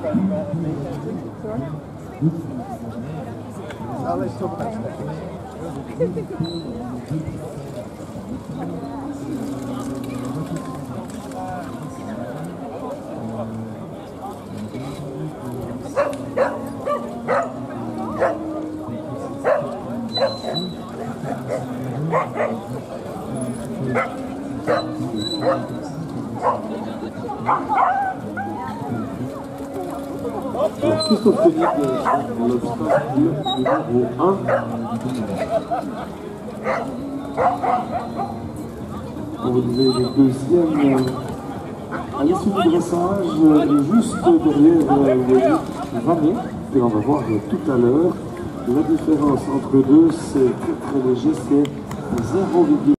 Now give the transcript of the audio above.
Alors, Christophe Philippe pour l'obstacle numéro 1. On va dire les deuxièmes à l'issue du dressage, juste derrière Vanet, et on va voir tout à l'heure. La différence entre deux, c'est très léger, c'est 0,1.